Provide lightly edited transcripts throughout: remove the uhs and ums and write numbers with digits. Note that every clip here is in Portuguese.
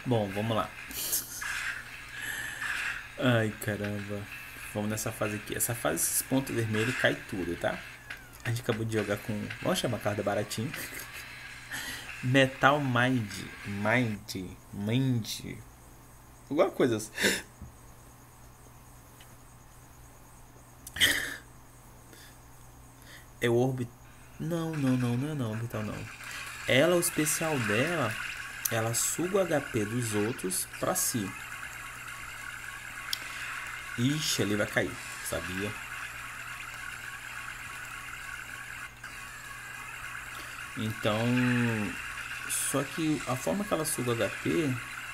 Bom, vamos lá. Ai, caramba. Vamos nessa fase aqui. Essa fase, esses pontos vermelhos, cai tudo, tá? A gente acabou de jogar com... Vamos chamar a carta baratinho. Metal Mind. Mind. Alguma coisa assim. É o Orbit... Não é não, Orbital não. Ela, o especial dela, ela suga o HP dos outros pra si. Ixi, ali vai cair, sabia? Então, só que a forma que ela suga HP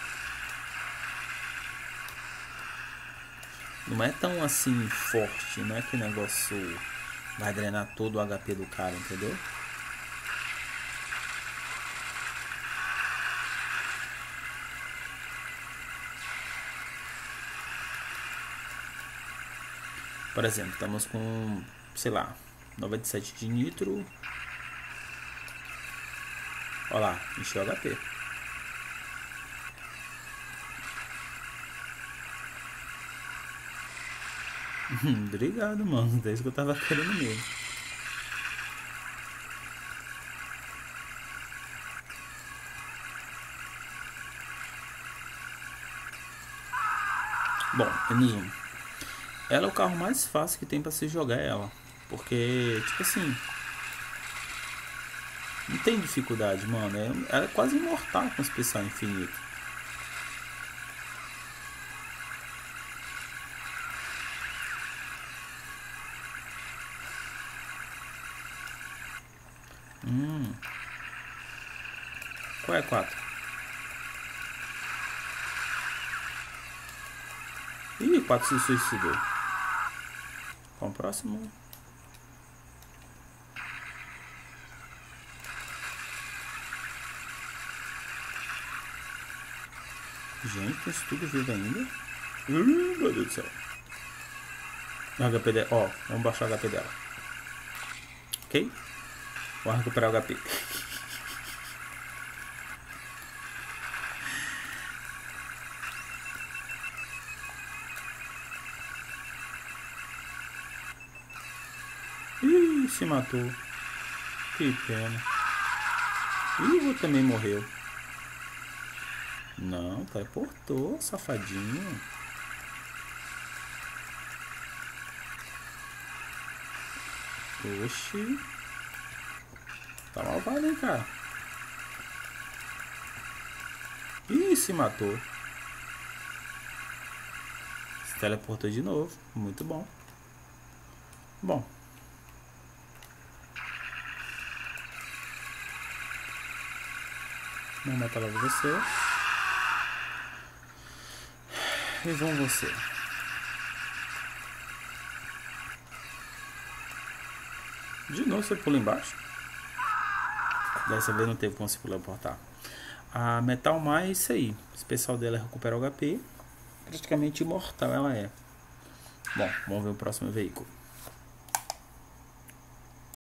não é tão assim forte, não é que o negócio vai drenar todo o HP do cara, entendeu? Por exemplo, estamos com, sei lá, 97 de nitro. Olha lá, encheu o HP. Obrigado, mano. É isso que eu tava querendo mesmo. Bom, menos um. Ela é o carro mais fácil que tem pra se jogar ela. Porque, tipo assim, não tem dificuldade, mano. Ela é quase imortal com especial infinito. Qual é a 4? Ih, 4 se suicidou. Qual o próximo? Gente, isso tudo vivo ainda? Meu Deus do céu. O HP dela. Ó, vamos baixar o HP dela. Ok? Vamos recuperar o HP. Ih, se matou. Que pena. Ih, o outro também morreu. Não, teleportou, safadinho. Oxi. Tá malvado, hein, cara. Ih, se matou. Se teleportou de novo. Muito bom. Bom. Vamos matar logo você. E vamos você. De novo você pula embaixo. Dessa vez não teve como se teleportar. A Metal Mais é isso aí. O especial dela é recuperar o HP. Praticamente imortal ela é. Bom, vamos ver o próximo veículo.